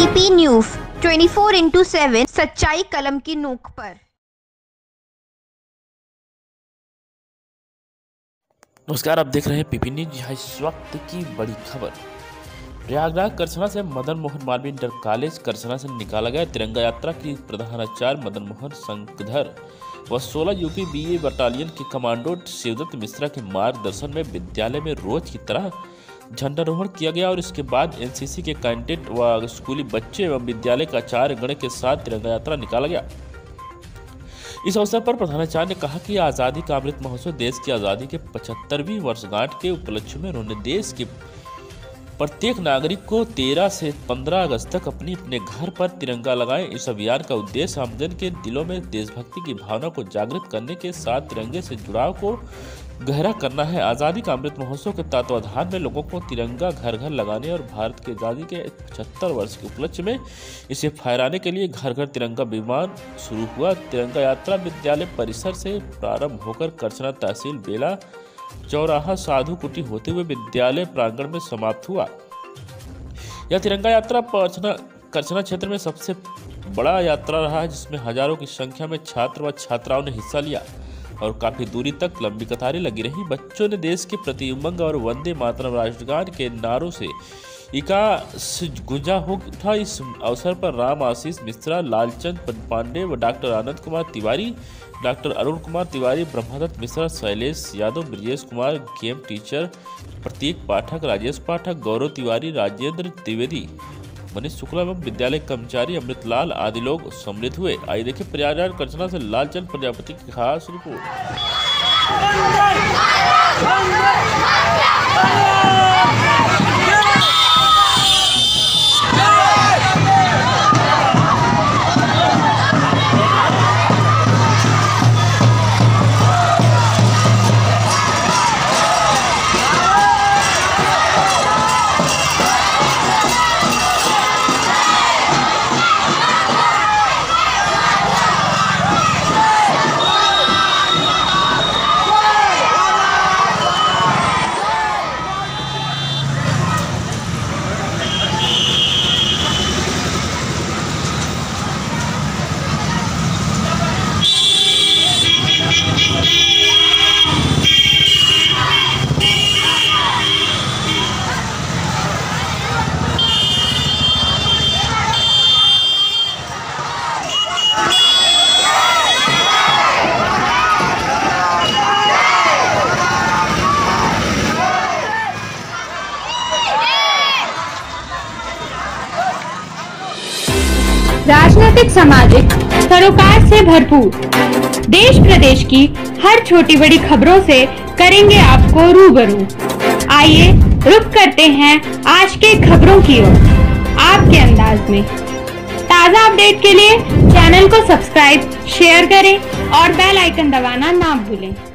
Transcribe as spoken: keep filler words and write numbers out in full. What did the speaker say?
PP news चौबीस into seven सच्चाई कलम की नोक पर। नमस्कार, आप देख रहे हैं पीपी न्यूज। यहाँ इस वक्त की बड़ी खबर। प्रयागराज करसना से मदन मोहन मालवीय इंटर कॉलेज करसना से निकाला गया तिरंगा यात्रा की प्रधानाचार्य मदन मोहन शंकधर व सोलह यूपी बीए बटालियन के कमांडो शिवदत्त मिश्रा के मार्गदर्शन में विद्यालय में रोज की तरह झंडारोहण किया गया और इसके बाद एनसीसी के कैडेट व स्कूली बच्चे एवं विद्यालय का आचार्य गण के साथ तिरंगा यात्रा निकाला गया। इस अवसर पर प्रधानाचार्य ने कहा कि आज़ादी का अमृत महोत्सव देश की आज़ादी के पचहत्तरवीं वर्षगांठ के उपलक्ष्य में उन्होंने देश के प्रत्येक नागरिक को तेरह से पंद्रह अगस्त तक अपने अपने घर पर तिरंगा लगाएं। इस अभियान का उद्देश्य आमजन के दिलों में देशभक्ति की भावना को जागृत करने के साथ तिरंगे से जुड़ाव को गहरा करना है। आज़ादी का अमृत महोत्सव के तत्वाधान में लोगों को तिरंगा घर घर लगाने और भारत की आज़ादी के पचहत्तर वर्ष के उपलक्ष्य में इसे फहराने के लिए घर घर तिरंगा विमान शुरू हुआ। तिरंगा यात्रा विद्यालय परिसर से प्रारंभ होकर करसना तहसील बेला चौराहा साधु कुटी होते हुए विद्यालय प्रांगण में समाप्त हुआ। यह तिरंगा यात्रा करसना क्षेत्र में सबसे बड़ा यात्रा रहा है, जिसमें हजारों की संख्या में छात्र व छात्राओं ने हिस्सा लिया और काफी दूरी तक लंबी कतारें लगी रही। बच्चों ने देश के प्रति उमंग और वंदे मातरम राष्ट्रगान के नारों से इका गुंजा हो उठा। इस अवसर पर राम आशीष मिश्रा, लालचंद पांडे व doctor Anand Kumar Tiwari, doctor Arun Kumar Tiwari, Brahmdatt Mishra, Shailesh Yadav, Brajesh Kumar, game teacher Pratik Pathak, Rajesh Pathak, Gaurav Tiwari, Rajendra Dwivedi, Manish Shukla एवं विद्यालय कर्मचारी अमृतलाल आदि लोग सम्मिलित हुए। आइए देखिए प्रयागराज करसना से लालचंद प्रजापति की खास रिपोर्ट। राजनीतिक सामाजिक सरोकार से भरपूर देश प्रदेश की हर छोटी बड़ी खबरों से करेंगे आपको रूबरू। आइए रुक करते हैं आज के खबरों की ओर आपके अंदाज में। ताज़ा अपडेट के लिए चैनल को सब्सक्राइब, शेयर करें और बेल आइकन दबाना ना भूलें।